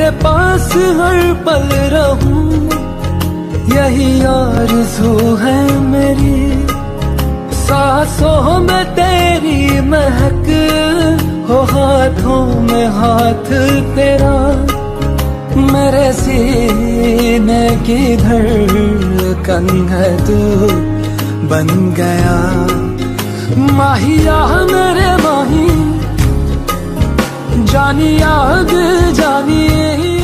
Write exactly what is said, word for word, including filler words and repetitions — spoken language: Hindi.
तेरे पास हर पल रहूं, यही आरज़ू है मेरी। सांसों में तेरी महक हो, हाथों में हाथ तेरा, मेरे सीने की धड़कन है तू बन गया। माहिया मेरे माही, जानी याद जानिए